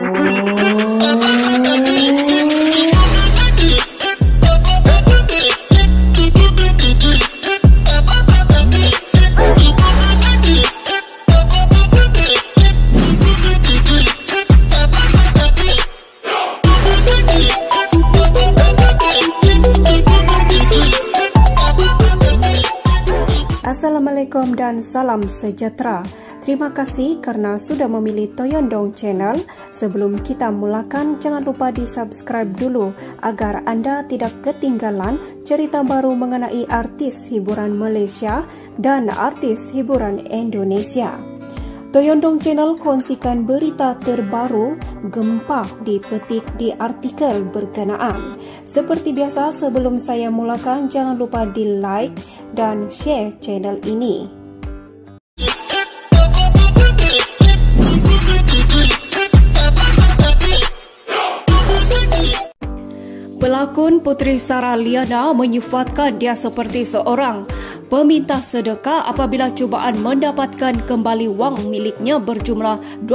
Assalamualaikum dan salam sejahtera. Terima kasih kerana sudah memilih Toyondong Channel. Sebelum kita mulakan, jangan lupa di-subscribe dulu agar anda tidak ketinggalan cerita baru mengenai artis hiburan Malaysia dan artis hiburan Indonesia. Toyondong Channel kongsikan berita terbaru gempa dipetik di artikel berkenaan. Seperti biasa, sebelum saya mulakan, jangan lupa di-like dan share channel ini. Pelakon Puteri Sarah Liana menyifatkan dia seperti seorang peminta sedekah apabila cubaan mendapatkan kembali wang miliknya berjumlah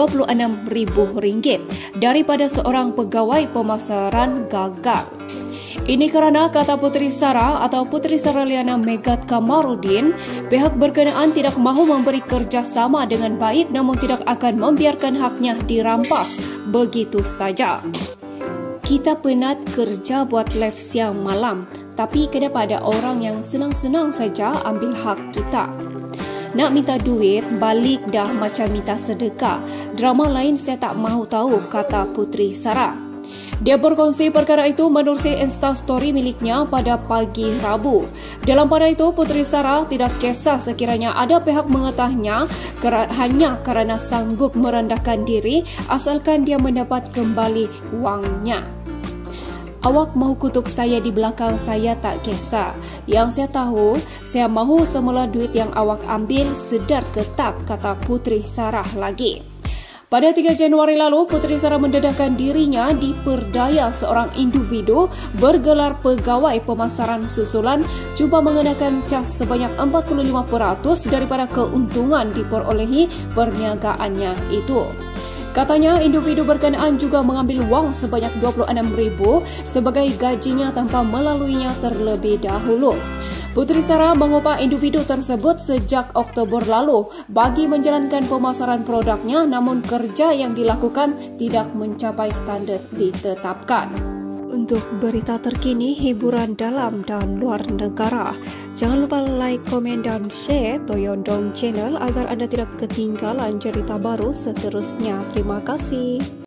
RM26,000 daripada seorang pegawai pemasaran gagal. Ini kerana, kata Puteri Sarah atau Puteri Sarah Liana Megat Kamarudin, pihak berkenaan tidak mahu memberi kerjasama dengan baik namun tidak akan membiarkan haknya dirampas begitu saja. Kita penat kerja buat live siang malam, tapi kenapa ada orang yang senang-senang saja ambil hak kita? Nak minta duit, balik dah macam minta sedekah. Drama lain saya tak mahu tahu, kata Puteri Sarah. Dia berkongsi perkara itu menerusi Instastory miliknya pada pagi Rabu. Dalam pada itu, Puteri Sarah tidak kisah sekiranya ada pihak mengetahuinya hanya kerana sanggup merendahkan diri asalkan dia mendapat kembali wangnya. Awak mahu kutuk saya di belakang, saya tak kisah. Yang saya tahu, saya mahu semula duit yang awak ambil sedar ke tak, kata Puteri Sarah lagi. Pada 3 Januari lalu, Puteri Sarah mendedahkan dirinya diperdaya seorang individu bergelar pegawai pemasaran susulan cuba mengenakan cas sebanyak 45% daripada keuntungan diperolehi perniagaannya itu. Katanya, individu berkenaan juga mengambil wang sebanyak RM26,000 sebagai gajinya tanpa melaluinya terlebih dahulu. Puteri Sarah mengupah individu tersebut sejak Oktober lalu bagi menjalankan pemasaran produknya, namun kerja yang dilakukan tidak mencapai standard ditetapkan. Untuk berita terkini hiburan dalam dan luar negara, jangan lupa like, komen dan share Toyondong Channel agar anda tidak ketinggalan cerita baru seterusnya. Terima kasih.